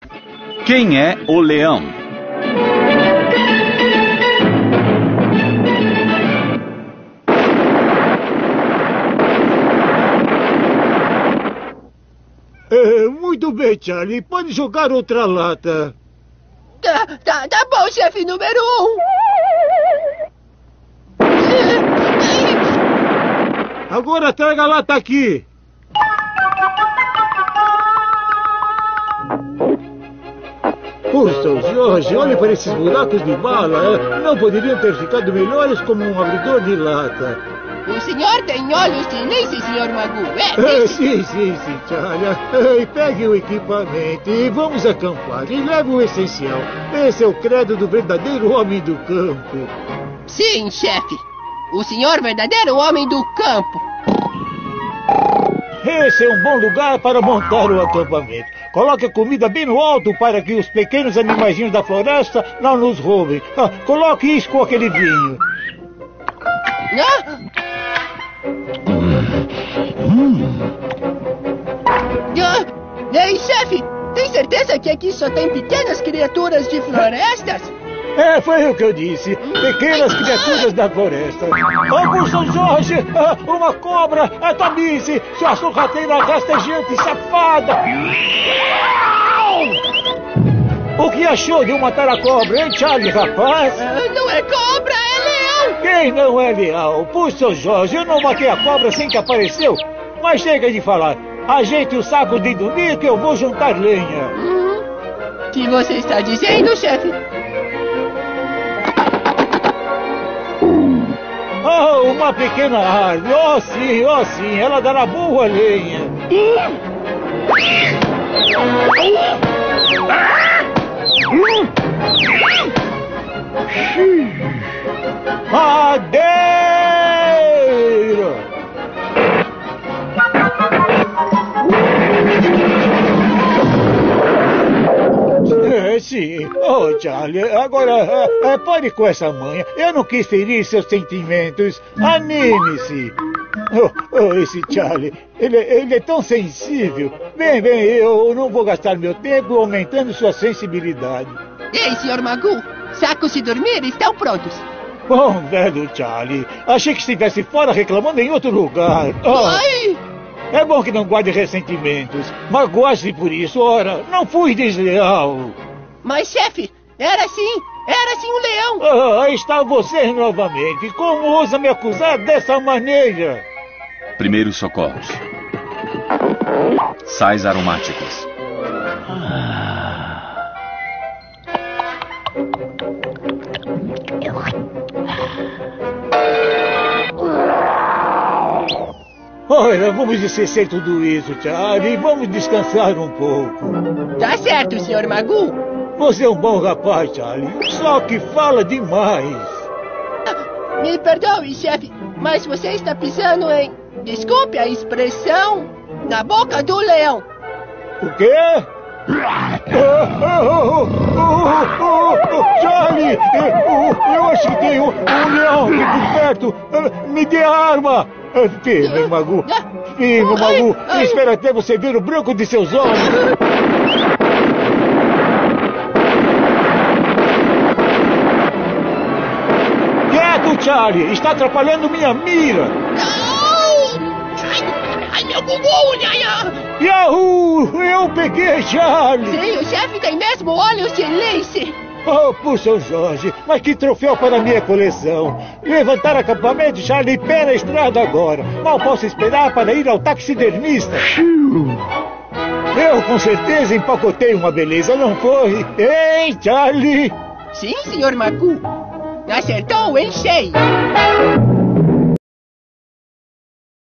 Quem é o leão? Muito bem, Charlie. Pode jogar outra lata. Tá bom, chefe número 1. Agora traga a lata aqui. Puxa, Jorge, olhe para esses buracos de bala. Não poderiam ter ficado melhores como um abridor de lata. O senhor tem olhos de lince, senhor Magoo. Sim, Charlie. Pegue o equipamento e vamos acampar. E leve o essencial. Esse é o credo do verdadeiro homem do campo. Sim, chefe. O senhor verdadeiro homem do campo. Esse é um bom lugar para montar o acampamento. Coloque a comida bem no alto para que os pequenos animaizinhos da floresta não nos roubem. Coloque isso com aquele vinho. Ei, chefe, tem certeza que aqui só tem pequenas criaturas de florestas? Foi o que eu disse. Pequenas criaturas da floresta. São Jorge! Uma cobra! Tamice! Sua sorrateira rastejante safada! O que achou de eu matar a cobra, hein, Charlie, rapaz? Não é cobra, é leão! Quem não é leão? Puxa, Jorge, eu não matei a cobra assim que apareceu. Mas chega de falar. Ajeite o saco de dormir que eu vou juntar lenha. O que você está dizendo, chefe? Uma pequena árvore. Oh sim, ela dará boa lenha. Madeira! Sim. Oh, Charlie, agora pare com essa manha. Eu não quis ferir seus sentimentos. Anime-se. Esse Charlie, ele é tão sensível. Bem, eu não vou gastar meu tempo aumentando sua sensibilidade. Ei, senhor Magoo, sacos de dormir estão prontos. Bom, velho Charlie, achei que estivesse fora reclamando em outro lugar. Ai! É bom que não guarde ressentimentos. Magoaste por isso, ora, não fui desleal. Mas, chefe, era sim um leão. Aí está você novamente. Como ousa me acusar dessa maneira? Primeiros socorros. Sais aromáticos. Olha, vamos esquecer tudo isso, Charlie. Vamos descansar um pouco. Tá certo, senhor Magoo. Você é um bom rapaz, Charlie. Só que fala demais. Me perdoe, chefe, mas você está pisando em... Desculpe a expressão... na boca do leão. O quê? Charlie! Eu acho que tem um leão aqui por perto. Me dê a arma. Firme, Magoo. Firme, Magoo. Espera até você ver o branco de seus olhos. Charlie, está atrapalhando minha mira. Não! Ai, meu bumbum! Yahoo! Eu peguei, Charlie! Sim, o chefe tem mesmo olhos de lince. Oh, puxa, Jorge, mas que troféu para a minha coleção. Levantar acampamento, Charlie, pé na estrada agora. Mal posso esperar para ir ao taxidermista. Eu, com certeza, empacotei uma beleza, não foi? Hein, Charlie? Sim, senhor Magoo. Acertou em cheio.